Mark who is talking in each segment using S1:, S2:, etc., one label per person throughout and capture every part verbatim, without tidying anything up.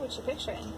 S1: What you picturing?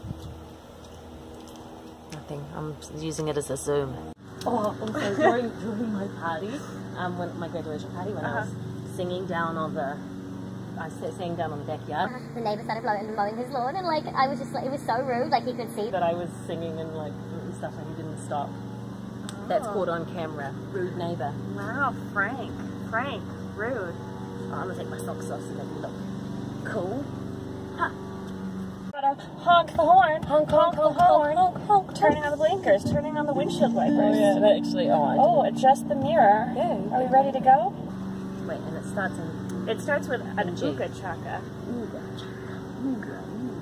S2: Nothing. I'm using it as a zoom. Oh, also during, during my party, um, when my graduation party, when uh-huh. I was singing down on the, I was singing down on the backyard. Uh,
S3: the neighbour started blowing, mowing his lawn, and like I was just like, it was so rude. Like he could see
S2: that I was singing and like and stuff, and he didn't stop. Oh. That's caught on camera. Rude neighbour.
S1: Wow, Frank, Frank, rude.
S2: Oh, I'm gonna take my socks off so they look cool.
S1: Huh. Gotta honk the horn, honk, honk, honk the horn, honk, honk, turning on the blinkers, turning on the windshield wipers.
S2: Oh yeah, that actually, oh I
S1: Oh, adjust the mirror.
S2: Yeah.
S1: Are we ready to go?
S2: Wait, and it starts in...
S1: It starts with an Ooga Chaka.
S2: Ooga Chaka, Ooga,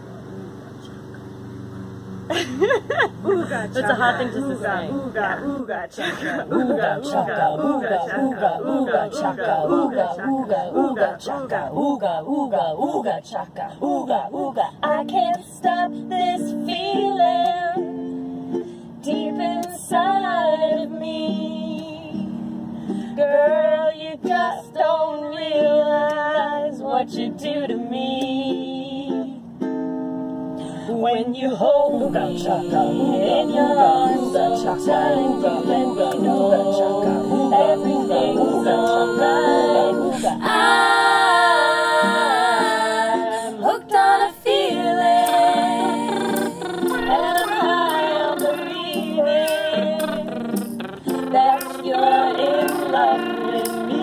S2: Ooga, Ooga Chaka. That's a hard thing to say.
S1: Ooga, Ooga Chaka,
S2: Ooga Chaka, Ooga, Ooga, Ooga Chaka, Ooga, Ooga, Ooga Chaka, Ooga, Ooga, Ooga Chaka, Ooga, Ooga.
S1: I can't stop this feeling deep inside of me. Girl, you just don't realize what you do to me. When you hold me in your arms so tight, you let me know everything's alright. I'm hooked on a feeling, and I'm high on believing that you're in love with me.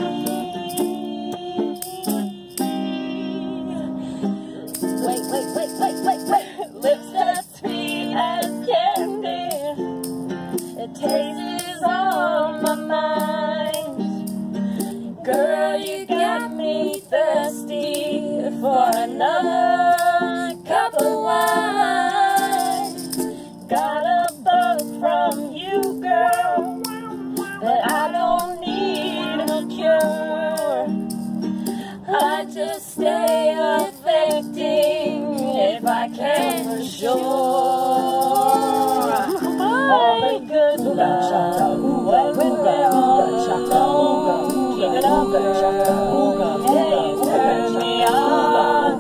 S1: Wait, wait, wait, wait, wait, wait. Lips as sweet as candy. The taste is on my mind. Girl, you got me thirsty for another cup of wine. Got a bug from you, girl, that I don't need a cure. I just stay affecting if I can for sure. All the good love, when we're all alone, keep it up, hey, turn me on.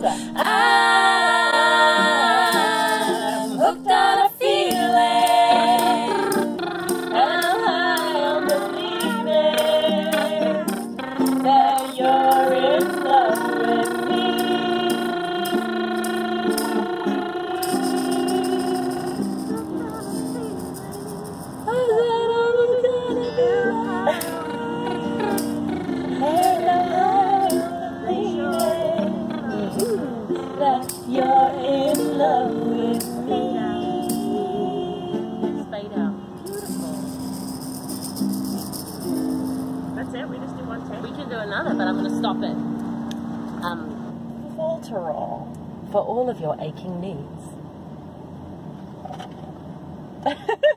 S1: I'm hooked on a feeling, and I'm high on believing that you're in love with me. I said I was gonna be right, and I'm high on believing that you're in love with me.
S2: Fade out. Beautiful.
S1: That's it? We just do one take?
S2: We can do another, but I'm going to stop it. Um, Voltarol for all of your aching knees.